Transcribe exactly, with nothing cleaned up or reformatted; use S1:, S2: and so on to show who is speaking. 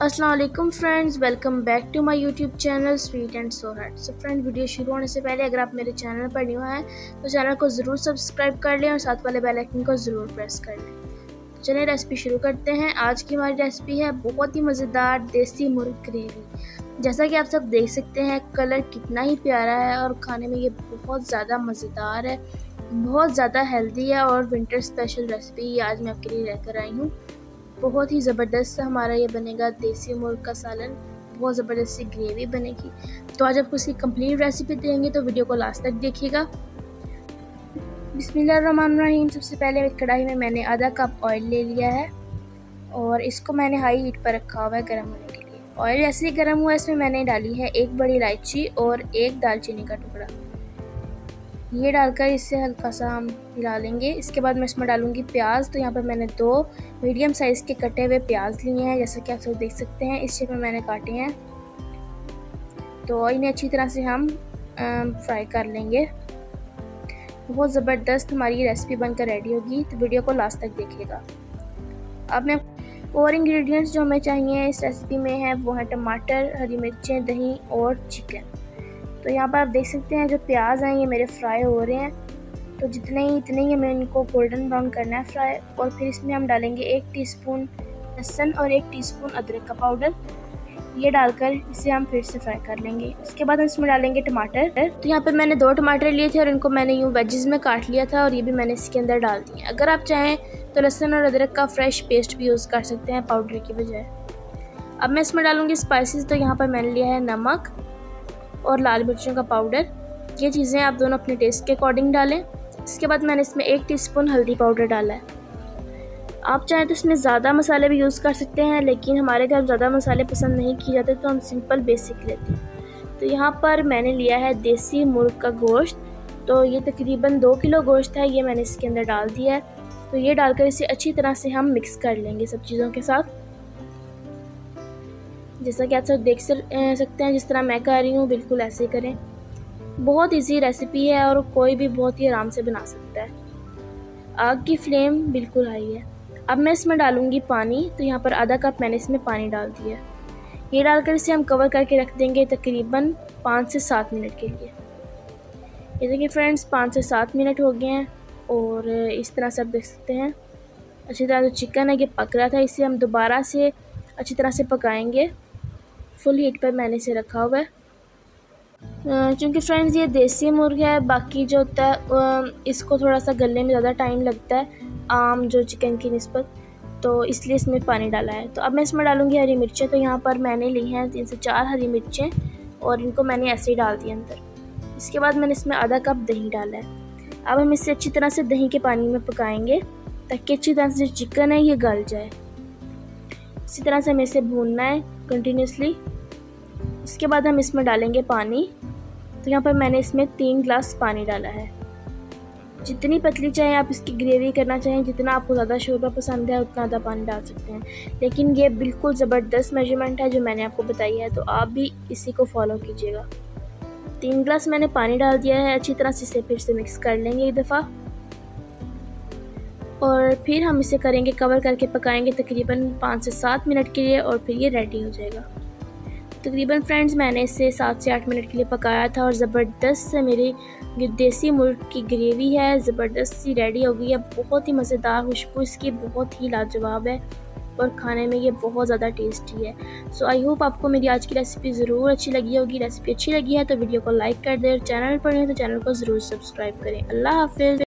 S1: अस्सलाम वालेकुम friends, welcome back to my YouTube channel sweet and so hut. So friend, video शुरू होने से पहले अगर आप मेरे चैनल पर न्यू हैं तो चैनल को ज़रूर सब्सक्राइब कर लें और साथ वाले बेल आइकन को ज़रूर प्रेस कर लें। चलिए रेसिपी शुरू करते हैं। आज की हमारी रेसिपी है बहुत ही मज़ेदार देसी मुर्ग ग्रेवी। जैसा कि आप सब देख सकते हैं, कलर कितना ही प्यारा है और खाने में ये बहुत ज़्यादा मज़ेदार है, बहुत ज़्यादा हेल्दी है और विंटर स्पेशल रेसिपी ये आज मैं आपके लिए लेकर आई हूँ। बहुत ही ज़बरदस्त हमारा ये बनेगा देसी मुर्ग का सालन, बहुत ज़बरदस्त सी ग्रेवी बनेगी। तो आज आपको इसकी कंप्लीट रेसिपी देंगे, तो वीडियो को लास्ट तक देखिएगा। बिस्मिल्लाहिर्रहमानिर्रहीम। सबसे पहले एक कढ़ाई में मैंने आधा कप ऑयल ले लिया है और इसको मैंने हाई हीट पर रखा हुआ है गर्म होने के लिए। ऑयल ऐसे ही गर्म हुआ, इसमें मैंने डाली है एक बड़ी इलायची और एक दालचीनी का टुकड़ा। ये डालकर इससे हल्का सा हम हिला लेंगे। इसके बाद मैं इसमें डालूंगी प्याज। तो यहाँ पर मैंने दो मीडियम साइज़ के कटे हुए प्याज लिए हैं, जैसा कि आप सब देख सकते हैं इस शेप में मैंने काटे हैं। तो इन्हें अच्छी तरह से हम फ्राई कर लेंगे। बहुत ज़बरदस्त हमारी ये रेसिपी बनकर रेडी होगी, तो वीडियो को लास्ट तक देखिएगा। अब मैं और इंग्रेडिएंट्स जो हमें चाहिए इस रेसिपी में है वो है टमाटर, हरी मिर्चें, दही और चिकन। तो यहाँ पर आप देख सकते हैं जो प्याज हैं ये मेरे फ्राई हो रहे हैं। तो जितने ही इतने ही हमें इनको गोल्डन ब्राउन करना है फ्राई। और फिर इसमें हम डालेंगे एक टीस्पून लहसुन और एक टीस्पून अदरक का पाउडर। ये डालकर इसे हम फिर से फ्राई कर लेंगे। उसके बाद हम इसमें डालेंगे टमाटर। तो यहाँ पर मैंने दो टमाटर लिए थे और इनको मैंने यूँ वेजेस में काट लिया था और ये भी मैंने इसके अंदर डाल दिए। अगर आप चाहें तो लहसुन और अदरक का फ्रेश पेस्ट भी यूज़ कर सकते हैं पाउडर की बजाय। अब मैं इसमें डालूँगी स्पाइसेस। तो यहाँ पर मैंने लिया है नमक और लाल मिर्चों का पाउडर। ये चीज़ें आप दोनों अपने टेस्ट के अकॉर्डिंग डालें। इसके बाद मैंने इसमें एक टीस्पून हल्दी पाउडर डाला है। आप चाहें तो इसमें ज़्यादा मसाले भी यूज़ कर सकते हैं, लेकिन हमारे घर ज़्यादा मसाले पसंद नहीं किए जाते तो हम सिंपल बेसिक लेते हैं। तो यहाँ पर मैंने लिया है देसी मुर्ग का गोश्त। तो ये तकरीबन दो किलो गोश्त है, ये मैंने इसके अंदर डाल दिया है। तो ये डालकर इसे अच्छी तरह से हम मिक्स कर लेंगे सब चीज़ों के साथ। जैसा कि आप सब देख सकते हैं, जिस तरह मैं कर रही हूँ बिल्कुल ऐसे करें। बहुत इजी रेसिपी है और कोई भी बहुत ही आराम से बना सकता है। आग की फ्लेम बिल्कुल हाई है। अब मैं इसमें डालूंगी पानी। तो यहाँ पर आधा कप मैंने इसमें पानी डाल दिया। ये डालकर इसे हम कवर करके रख देंगे तकरीबन पाँच से सात मिनट के लिए। ये देखिए फ्रेंड्स, पाँच से सात मिनट हो गए हैं और इस तरह से आप देख सकते हैं अच्छी तरह। जो चिकन है ये पक रहा था, इसे हम दोबारा से अच्छी तरह से पकाएंगे। फुल हीट पर मैंने इसे रखा हुआ है। क्योंकि फ्रेंड्स ये देसी मुर्ग है, बाकी जो होता है इसको थोड़ा सा गलने में ज़्यादा टाइम लगता है आम जो चिकन की निस्बत, तो इसलिए इसमें पानी डाला है। तो अब मैं इसमें डालूंगी हरी मिर्चें। तो यहाँ पर मैंने ली हैं तीन से चार हरी मिर्चें और इनको मैंने ऐसे ही डाल दिया अंदर। इसके बाद मैंने इसमें आधा कप दही डाला है। अब हम इसे अच्छी तरह से दही के पानी में पकाएंगे ताकि अच्छी तरह से जो चिकन है ये गल जाए। इसी तरह से हमें इसे भूनना है कंटिन्यूसली। इसके बाद हम इसमें डालेंगे पानी। तो यहाँ पर मैंने इसमें तीन ग्लास पानी डाला है। जितनी पतली चाहें आप इसकी ग्रेवी करना चाहें, जितना आपको ज़्यादा शोरबा पसंद है उतना ज़्यादा पानी डाल सकते हैं, लेकिन ये बिल्कुल ज़बरदस्त मेजरमेंट है जो मैंने आपको बताई है, तो आप भी इसी को फॉलो कीजिएगा। तीन ग्लास मैंने पानी डाल दिया है। अच्छी तरह से इसे फिर से मिक्स कर लेंगे एक दफ़ा और फिर हम इसे करेंगे कवर करके पकाएंगे तकरीबन पाँच से सात मिनट के लिए और फिर ये रेडी हो जाएगा। तकरीबन फ्रेंड्स मैंने इसे सात से आठ मिनट के लिए पकाया था और ज़बरदस्त से मेरी देसी मुर्ग की ग्रेवी है ज़बरदस्त सी रेडी हो गई है। बहुत ही मज़ेदार, खुशबू इसकी बहुत ही लाजवाब है और खाने में ये बहुत ज़्यादा टेस्टी है। सो आई होप आपको मेरी आज की रेसिपी ज़रूर अच्छी लगी होगी। रेसिपी अच्छी लगी है तो वीडियो को लाइक कर दें और चैनल पर नहीं तो चैनल को ज़रूर सब्सक्राइब करें। अल्लाह हाफिज़।